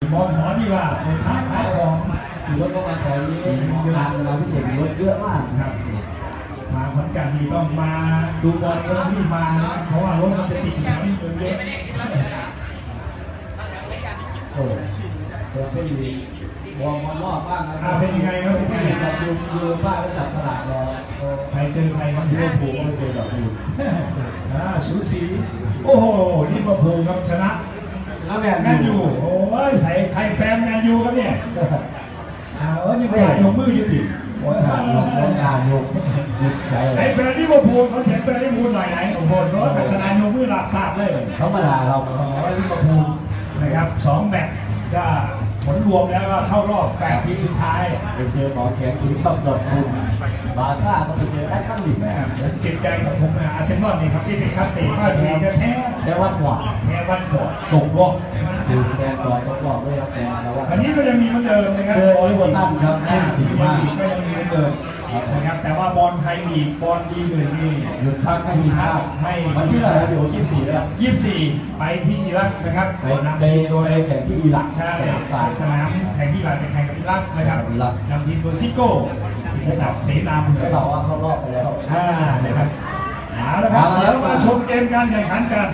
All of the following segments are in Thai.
มองหมอดีกว่าค้าขายของรถก็มาขอนี้ทางเราพิเศษรถเยอะมากครับมาขอนแก่นนี่ต้องมาดูบอลก็รีบมาเพราะว่ารถมันจะติดแถวนี้เยอะโอ้เดี๋ยวไปอยู่วงรอบบ้างนะเป็นยังไงครับพี่จับยูบ้านแล้วจับตลาดรอใครเจอใครครับลิเวอร์พูลไม่เจอแบบยูสูสีโอ้โหลิเวอร์พูลครับชนะแล้วแมนยูโอ้ยใส่ใครแฟนแมนยูครับเนี่ยนี่ไม่ยกมือยืดดิงานยกใส่ไอ้แฟนลิเวอร์พูลเขาเสียงแฟนลิเวอร์พูลหน่อยไหนโอ้โหรถกัศนายกมือหลับทราบเลยธรรมดาเราลิเวอร์พูลนะครับ2 แมตช์ก็ผลรวมแล้วก็เข้ารอบ8 ทีมสุดท้ายเจอหมอแขนทีมต้องดอดบุญบาซ่าก็ไปเจอได้ตั้งหนึ่งจิตใจของผมอาร์เซนอลนี่ครับที่เป็นครับเตะมาดีก็แพ้วัดฟอร์ดวัดฟอร์ดตกรอบดูแดงต่อตกรอบด้วยครับอันนี้ก็ยังมีเหมือนเดิมนะครับเจอโอลิเวอร์ตันครับ 45ก็ยังมีเหมือนเดิมนะครับแต่ว่าบอลไทยลีกบอลดีหนึ่งนี่หยุดพักให้มีภาพให้วันที่อะไรเดี๋ยว24แล้ว 24ไปที่อิรักนะครับไปโดยแข่งที่อิรักใช่สนามแข่งที่อิรักจะแข่งกับอิรักนะครับนำทีมโดยซิโก้ทีมศักดิ์เสนาบุญก็บอกว่าเข้ารอบไปแล้วนะครับแล้วครับเดี๋ยวมาชมเกมการแข่งขันกัน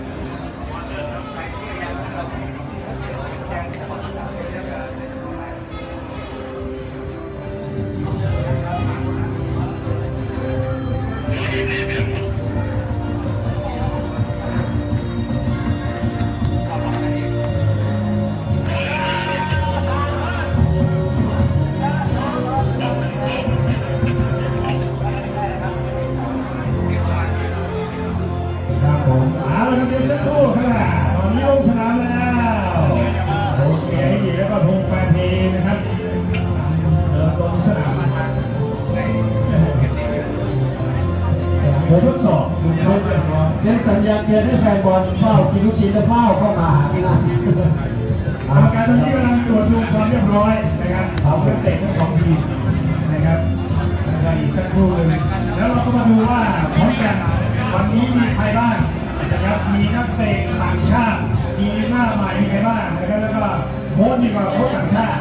ทดสอบเป็นสัญญาณเตือนให้แฟนบอลเฝ้ากินลูกชิ้นและเฝ้าเข้ามาหาที่นั่นกรรมการตอนนี้กำลังตรวจดูความเรียบร้อยนะครับของนักเตะทั้ง2 ทีมนะครับอีกสักครู่นึงแล้วเราก็มาดูว่าพร้อมกันวันนี้มีใครบ้างนะครับมีนักเตะต่างชาติมีหน้าใหม่มีใครบ้างนะครับแล้วก็โค้ชดีกว่าโค้ชต่างชาติ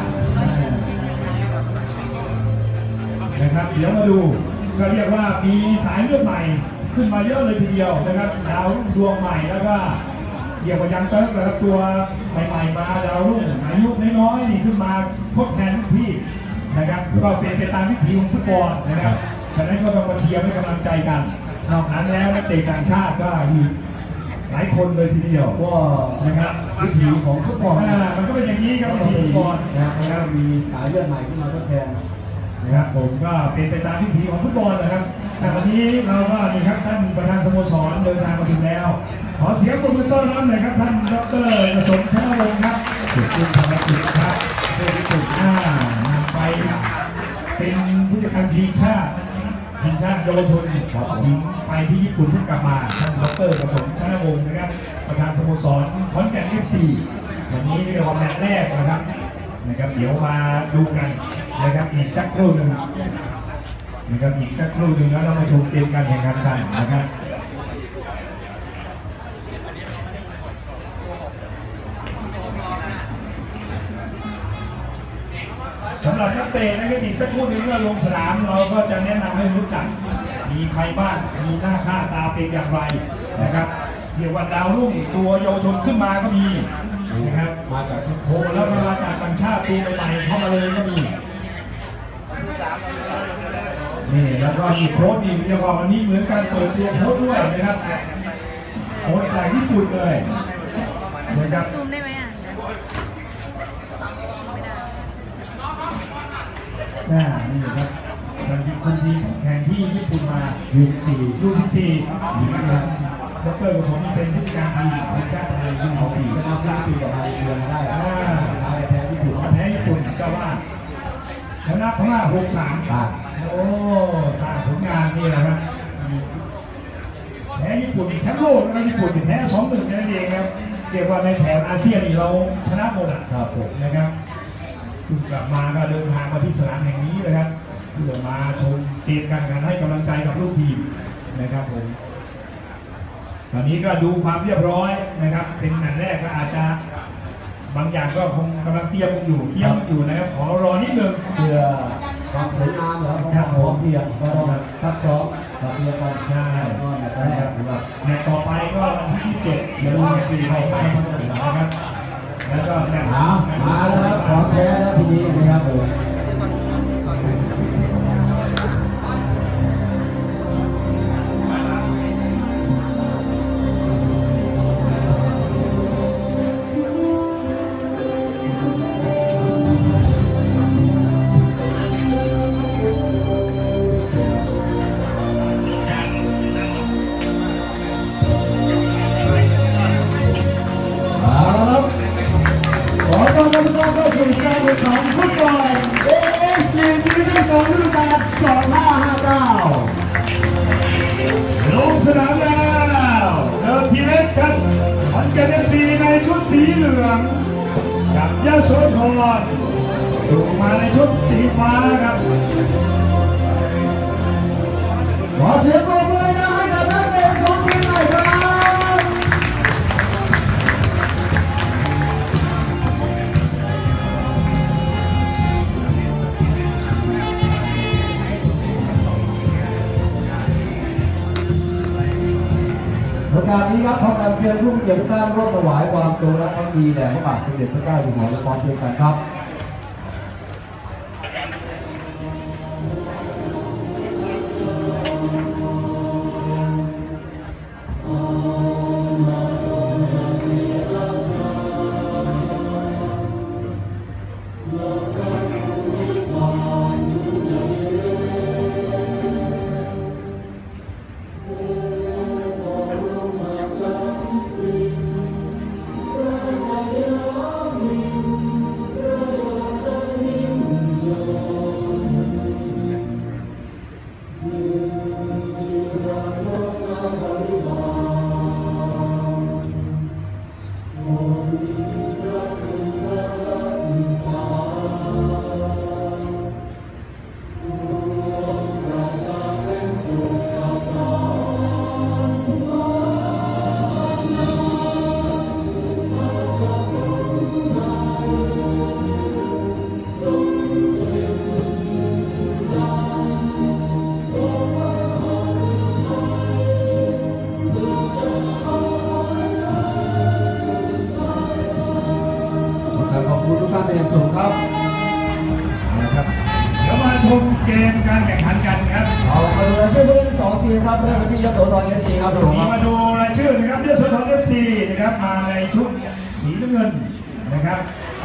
นะครับเดี๋ยวมาดูก็เรียกว่ามีสายเลือดใหม่ขึ้นมาเยอะเลยทีเดียวนะครับดาวดวงใหม่แล้วก็เรียกว่ายังเติร์กนะครับตัวใหม่ๆมาดาวรุ่งอายุน้อยๆนี่ขึ้นมาทดแทนพี่นะครับก็เป็นไปตามวิถีของฟุตบอลนะครับฉะนั้นก็ต้องมาเชียร์ให้กำลังใจกันนอกนั้นแล้วนักเตะต่างชาติก็มีหลายคนเลยทีเดียวก็นะครับวิถีของฟุตบอลมันก็เป็นอย่างนี้ครับวิถีฟุตบอลนะครับมีสายเลือดใหม่ขึ้นมาทดแทนนะครับผมก็เป็นไปตามวิถีของฟุตบอลนะครับแต่วันนี้เราก็นี่ครับท่านประธานสโมสรเดินทางมาถึงแล้วขอเสียงปรบมือต้อนรับหน่อยครับท่านดร.ประสมชนะวงศ์ครับคุณธรรมกิจครับเพื่อที่สุดไปเป็นผู้จัดการทีมชาติเยาวชนของหญิงไปที่ญี่ปุ่นเพิ่งกลับมาท่านดร.ประสมชนะวงศ์นะครับประธานสโมสรขอนแก่น FC วันนี้เรียกว่าแมตช์แรกนะครับเดี๋ยวมาดูกันนะครับอีกสักครู่หนึ่งนะครับอีกสักครู่หนึ่งแล้วเรามาชมเกมการแข่งขันกันนะครับสำหรับนักเตะนะครับอีกสักครู่หนึ่งเมื่อลงสนามเราก็จะแนะนำให้รู้จักมีใครบ้างมีหน้าค่าตาเป็นอย่างไรนะครับเรียกว่าดาวรุ่งตัวเยาวชนขึ้นมาก็มีนะครับมาจากโอ้แล้วมาจากต่างชาติตัวใหม่ๆเข้ามาเลยก็มีนี่แล้วก็มีโค้ชนี่เรียกว่าวันนี้เหมือนการเปิดตัวโค้ชด้วยนะครับโค้ชจากญี่ปุ่นเลยนะครับซูมได้ไหมอ่ะนี่ครับมันมีคนที่แข่งที่ญี่ปุ่นมาU14นะครับดร.ประสมเป็นผู้จัดการทีมทีมชาติไทยU14 ชนะ5 ปีกับมาเลเซียมาได้แพ้ญี่ปุ่นก็ว่าชนะพม่า6-3โอ้สร้างผลงานนี่แหละครับแพ้ญี่ปุ่นแชมป์โลกนะญี่ปุ่นแพ้2-1นั่นเองครับเรียกว่าในแถบอาเซียนนี่เราชนะหมดครับผมนะครับกลับมาก็เดินทางมาที่สนามแห่งนี้นะครับเพื่อมาชมเกมการแข่งขันให้กำลังใจกับลูกทีมนะครับผมตอนนี้ก็ดูความเรียบร้อยนะครับเป็นแมตช์แรกก็อาจจะบางอย่างก็คงกำลังเตรียมอยู่นะครับขอรอนิดนึงเพื่อความสวยงามแล้วก็พร้อมเพียงก็ต้องซักซ้อมกับเพียงกันใช่ก็นะคใช่ครัรับบแมตช์ต่อไปก็วันที่27เดือนปีต่อไปนะครับแล้วก็แมตช์มาแล้วครับของแท้แล้วทีนี้นะครับผม เอาละครับขอต้อนรับทุกท่านเข้าสู่การแข่งขันฟุตบอล AS 1 ดิวิชั่น2ฤดูกาล2559 ลงสนามแล้วเดินทีเล็กครับขอนแก่น FC ในชุดสีเหลืองกับยโสธรถูกมาในชุดสีฟ้าครับขอเสียงปรบมือนะให้กับนักเตะสองทีมหน่อยครับโอกาสนี้ครับขอการเชิญผู้มีเกียรติทุกท่านร่วมถวายความจงรักภักดีแด่พระบาทสมเด็จพระเจ้าอยู่หัวและพร้อมเพรียงกันครับ ขอบคุณทุกท่านเป็นอย่างสูงครับนะครับเดี๋ยวมาชมเกมการแข่งขันกันครับเอามาดูรายชื่อผู้เล่น2ทีมครับเริ่มกันที่ยโสธร FC ครับผมมีมาดูรายชื่อนะครับยโสธร FC นะครับมาในชุดสีน้ำเงินนะครับ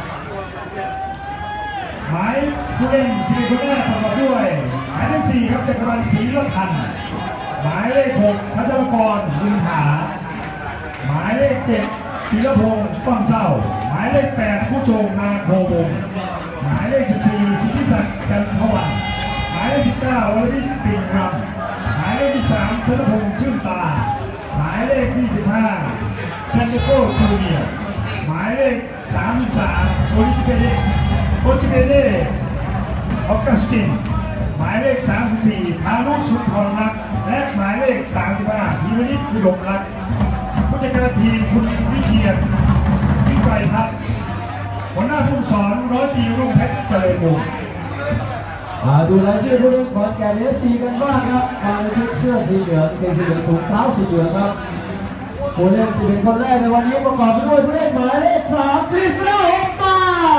หมายผู้เล่น4คนแรกประกอบด้วยหมายเลข4ครับจักรพันธ์ศรีละพันธ์หมายเลข6พัชรกรบุญถาหมายเลข7ธีรพงศ์ป้อมเศร้าหมายเลข8ผู้ชงนาโควงศ์หมายเลข14สิทธิศักดิ์จันทวันหมายเลข19วรวิทย์ปิ่นรำหมายเลข13ธนพงศ์ชื่นตาหมายเลข25ชันเดโกจูเนียร์หมายเลข33โอจิเปเล่ออกัสตินหมายเลข34พานุสุนทรรักษ์และหมายเลข35พีวณิชอุดมรักษ์ผู้จัดการทีมคุณวิเชียรวิไกรพัฒน์หัวหน้าผู้สอนร้อยตรีรุ่งเพชรเจริญวงศ์ดูรายชื่อผู้เล่นขอนแก่น FC กันบ้างครับมาในชุดเสื้อสีเหลืองเกงสีเหลืองถุงเท้าสีเหลืองครับผู้เล่น11คนแรกในวันนี้ประกอบไปด้วยผู้เล่นหมายเลข3คริสโตโอมา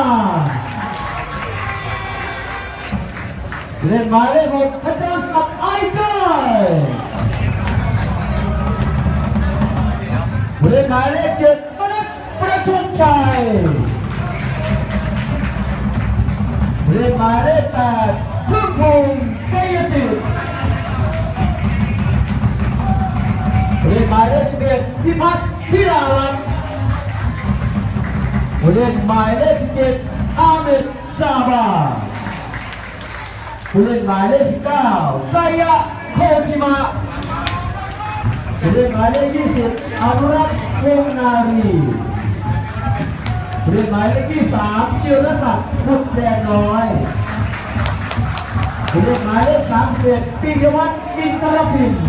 ผู้เล่นหมายเลข6พัชรศักดิ์ไอเกยผู้เล่นหมายเลข7มนัสประทุมชัยผู้เล่นหมายเลข8พึ่งพงษ์เกยสิทธิ์ผู้เล่นหมายเลข11พิพัฒน์พิลาลักษณ์ผู้เล่นหมายเลข17อาเมดซาบาผู้เล่นหมายเลข19ไซยะโคจิมะผู้เล่นหมายเลข20อนุรักษ์วงศ์นารีผู้เล่นหมายเลข23จิรศักดิ์บุตรแดงน้อยผู้เล่นหมายเลข31ปิยวัฒน์อินทรพิน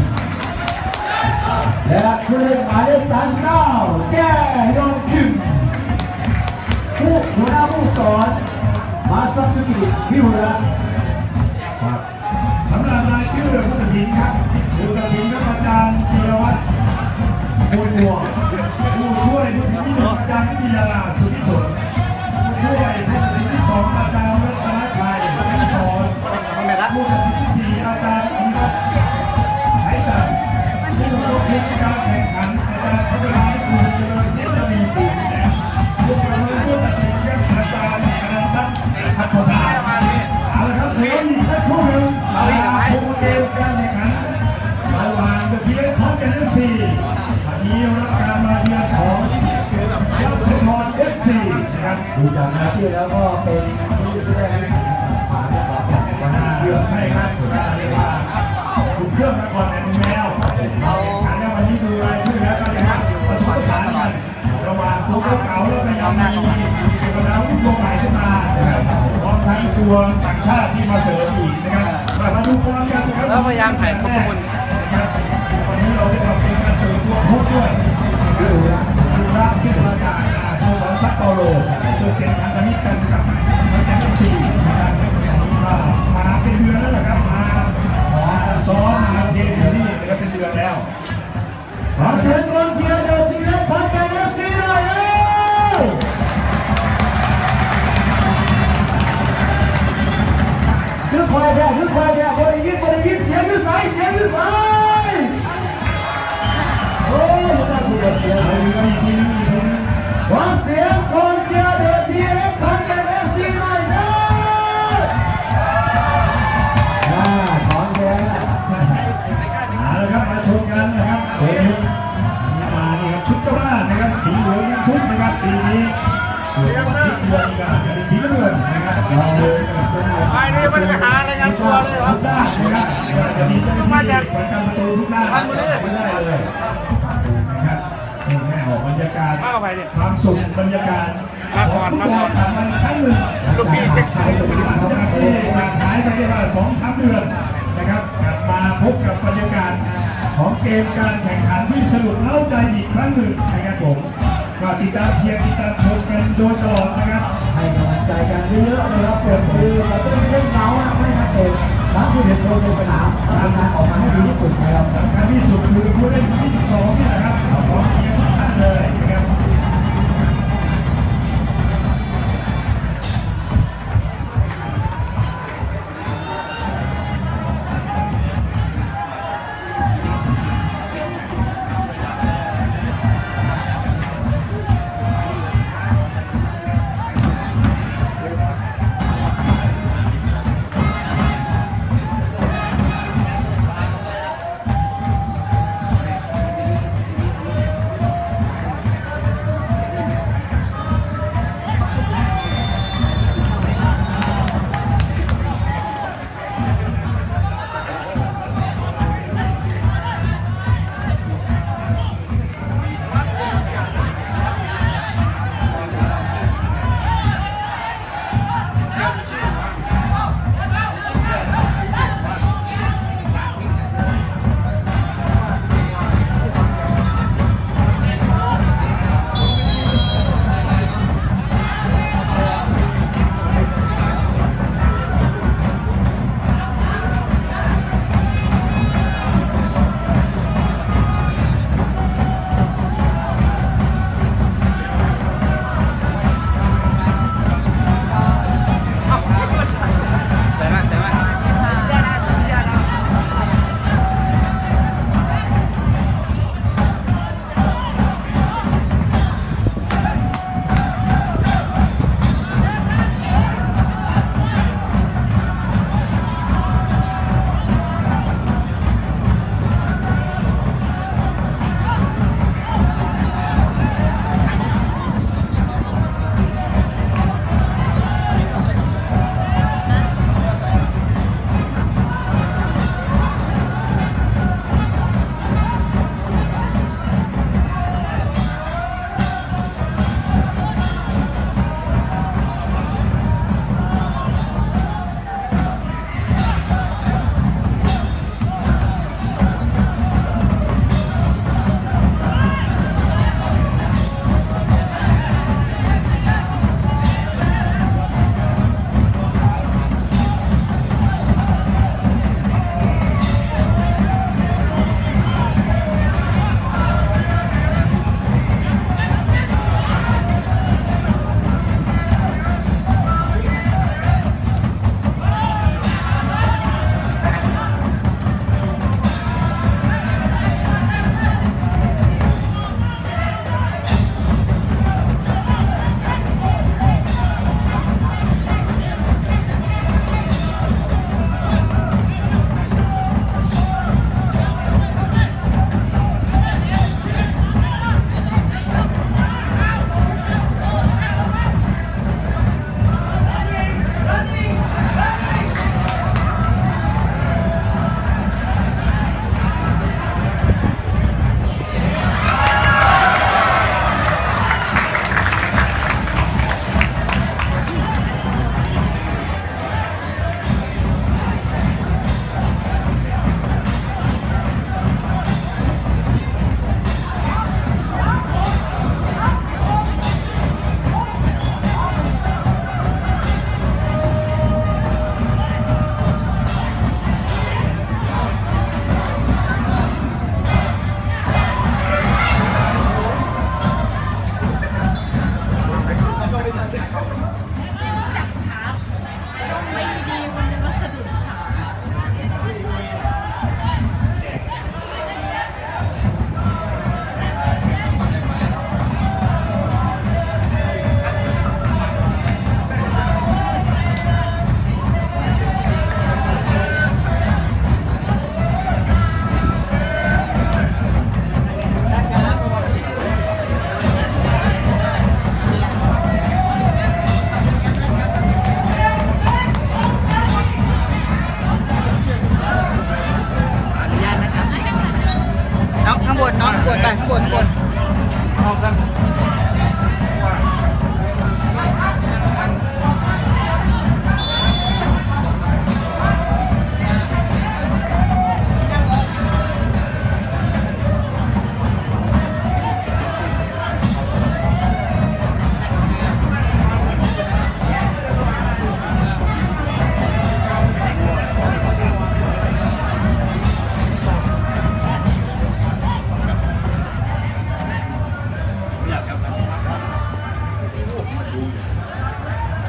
และผู้เล่นหมายเลข39แก้ยองคิมหัวหน้าผู้สอนมาซักยุกิพิหุระครับสำหรับรายชื่อผู้ตัดสินครับผู้ตัดสินครับอาจารย์ธีรวัฒน์มวยบัวผู้ช่วยผู้ตัดสินที่หนึ่งอาจารย์วิทยาสุทธิสนผู้ช่วยผู้ตัดสินที่สองอาจารย์รัตนชัยเป็นสอนผู้ตัดสินที่สี่อาจารย์อภิรัตน์ไหตันผู้ควบคุมการแข่งขันอาจารย์พัฒนาคุณเจริญเทพมีปุ่นผู้ประเมินผู้ตัดสินครับอาจารย์อนันต์ทรัพย์พัฒนาเอาละครับเดี๋ยวอีกสักครู่หนึ่งมาชมเกมการแข่งขันระหว่างเดอะพีเอสท็อปกันFCวันนี้รับการมาเยือนของยอดสุนทร FC นะครับดูจากรายชื่อแล้วก็เป็นผู้แสดงผ่านแล้วก็เป็นวันนี้เรื่องใช่ครับเรียกว่าถูกเครื่องมาก่อนแต่มีแล้วการในวันนี้ดูรายชื่อแล้วก็จะผสมผสานกันระหว่างตัวเก่าแล้วก็ยังมีกำลังตัวใหม่ขึ้นมานะครับพร้อมทั้งตัวต่างชาติที่มาเสริมอีกนะครับมาดูฟอร์มกันนะครับแล้วพยายามถ่ายครบทุกคนวันนี้เราได้มาเป็นการเปิดตัวโค้ชด้วยดูราชื่อมาจากสโมสรซัปโปโรซึ่งเป็นพันธมิตรกันกับมันแอนซีนะครับมาเป็นเดือนแล้วนะครับมาซ้อมมาเทรนอยู่นี่นะครับเป็นเดือนแล้วขอเสียงกองเชียร์เดอะทีเอสขอนแก่น FC หน่อยเร็วคือควายแดงบริยินเสียงยืดสายโอ้ยน่าพูดเสียงเอาอีกทีนึงขอเสียงกองเชียร์เดอะทีเอสขอนแก่น FC หน่อยเร็วของแท้เอาละครับมาชมกันนะครับมานี่ครับชุดเจ้าบ้านนะครับสีเหลืองชุดนะครับปีนี้ส่วนชุดเดือนก็จะเป็นสีน้ำเงินนะครับเราเลยกับตัวไอ้นี่มันไปหารายงานตัวเลยเหรอทุกด้านนะครับจะมีเจ้าหน้าที่ประจำประตูทุกด้านไม่ได้เลยนะครับแม่ออกบรรยากาศมากับใครเนี่ยความสุขบรรยากาศมาก่อนมันครั้งหนึ่งลูกพี่เซ็กซี่หลังจากที่ห่างหายไปได้ว่า2-3 เดือนนะครับกลับมาพบกับบรรยากาศของเกมการแข่งขันที่สนุกเล้าใจอีกครั้งหนึ่งนะครับผมก็ติดตามเชียร์ติดตามชมกันโดยตลอดนะครับให้กำลังใจกันเยอะๆนะครับเปิดมือเราต้องเล่นเมาส์ไม่นักเตะทั้ง11คนในสนามทำงานออกมาให้ดีที่สุดครับสำคัญที่สุดคือผู้เล่นที่22นี่แหละครับขอเชียร์ทุกท่านเลยนะครับ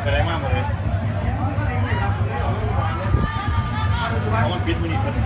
เป็นอะไรมากเลยเพราะมันปิดมือนี่คน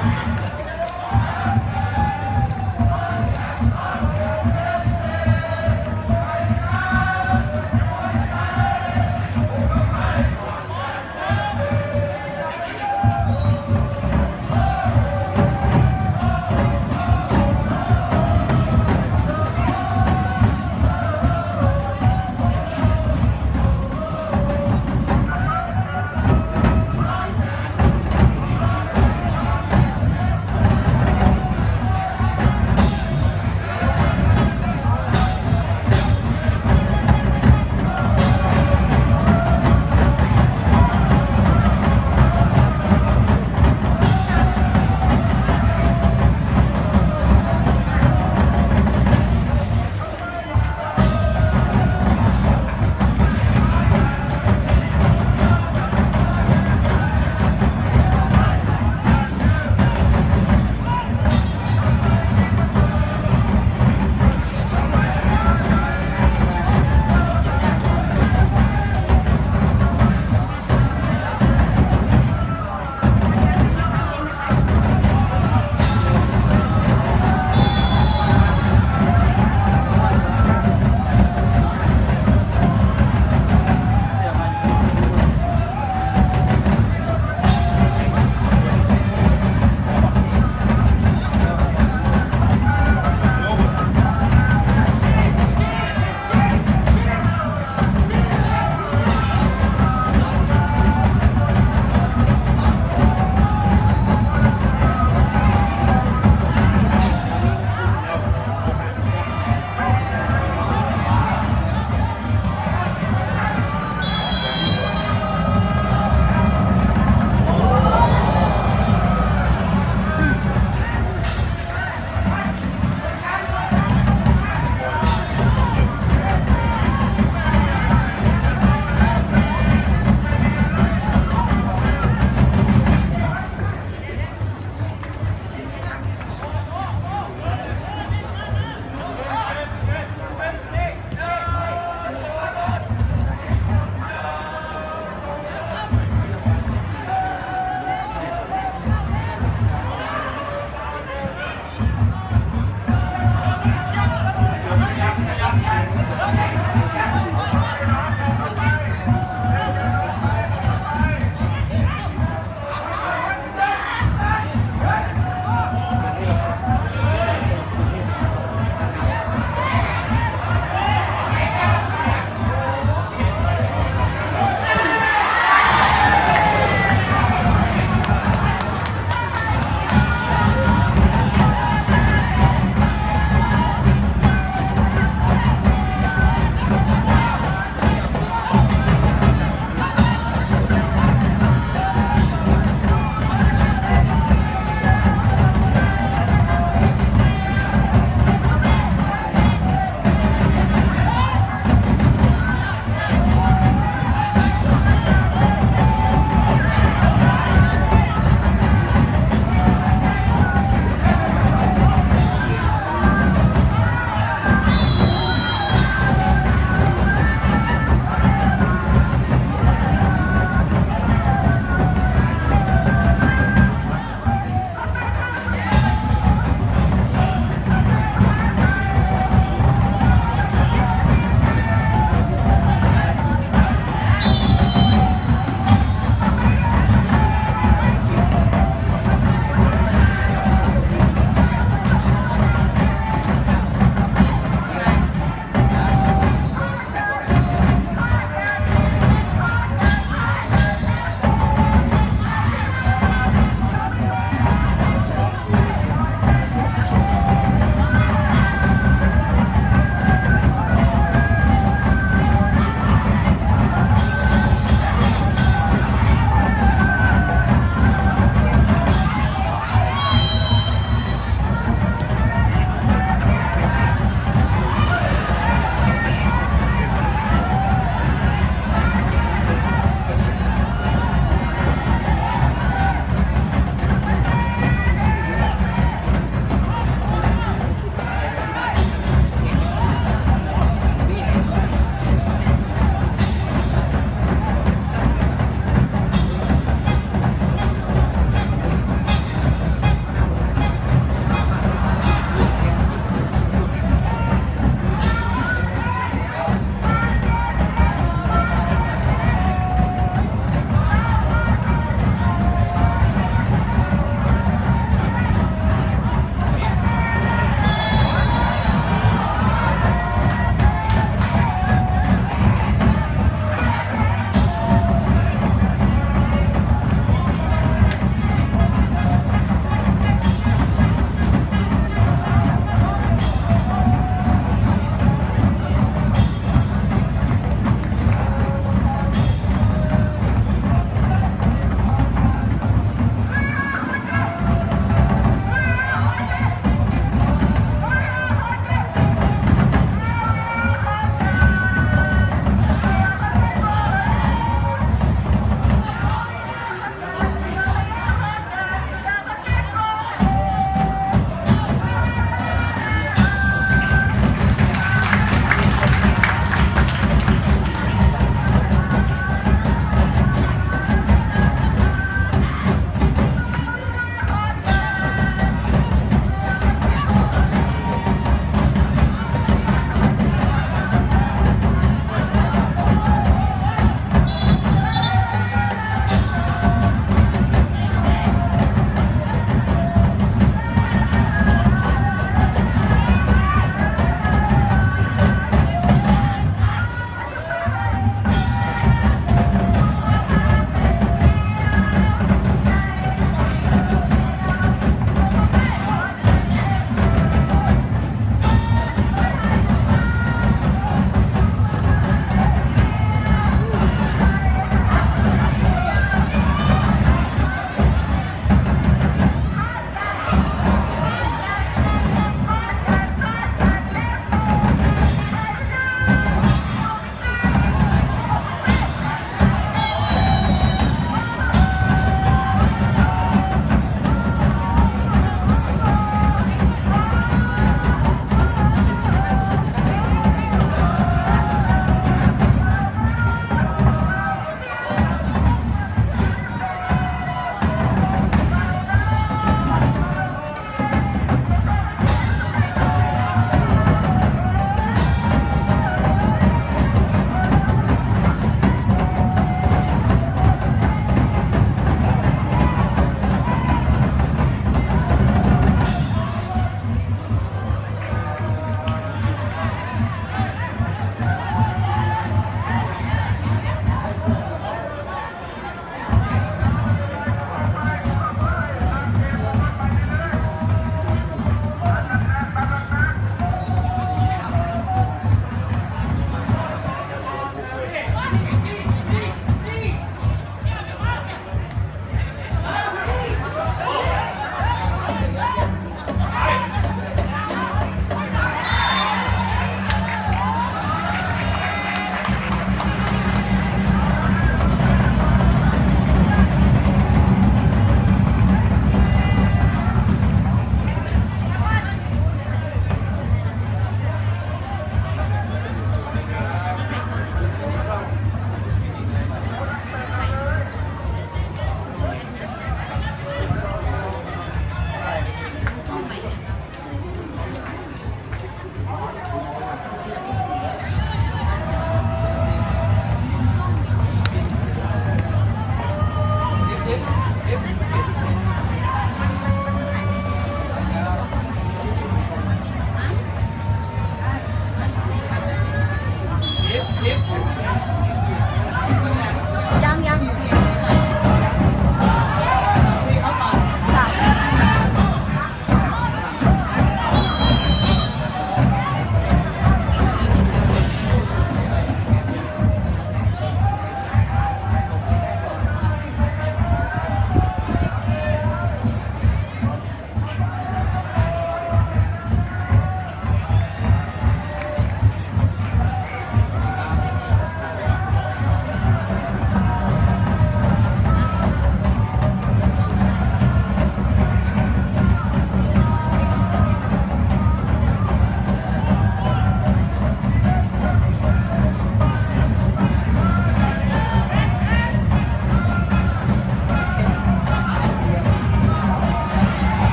ค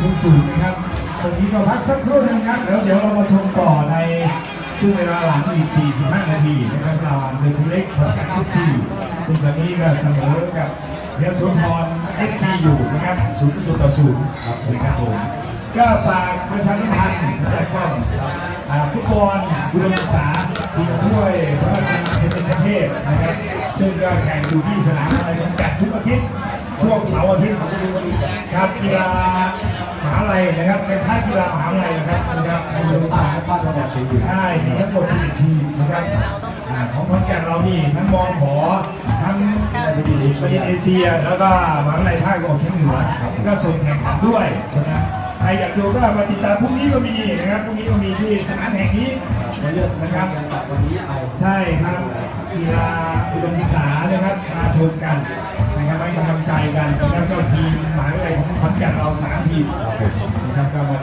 สูงนะครับตรงนี้ก็พักสักครู่นึงครับแล้วเดี๋ยวเรามาชมต่อในช่วงเวลาหลังอีก 45 นาทีนะครับระหว่างเดอะเล็กกับเอฟซีซึ่งตอนนี้ก็เสมอกับเดี๋ยวสุนทรเอฟซีอยู่นะครับ0-0ครับนะครับผมก็ฝากประชาสัมพันธ์จากกล้องฟุตบอลอุดมศึกษาชิงถ้วยพระราชทานเป็นประเทศนะครับซึ่งก็แข่งอยู่ที่สนามอะไรจัดทุกอาทิตย์ช่วงเสาร์อาทิตย์ครับกีฬามหาลัยนะครับเป็นท่ากีฬามหาลัยนะครับอุดมศึกษาใช่มีทั้งหมด4ทีมนะครับของขอนแก่นเรานี่ทั้งมองขอทั้งประเทศเอเชียแล้วก็มหาลัยภาคตะวันออกเฉียงเหนือก็ส่งแข่งขันด้วยใช่ไหมใครอยากดูก็มาติดตามพรุ่งนี้ก็มีนะครับพรุ่งนี้ก็มีที่สนามแห่งนี้นะครับใช่ครับกีฬาอุดมศึกษานะครับมาชมกันนะครับให้กำลังใจกันแล้วก็ทีมหมายเลขของขอนแก่นเรา3 ทีมนะครับก็มา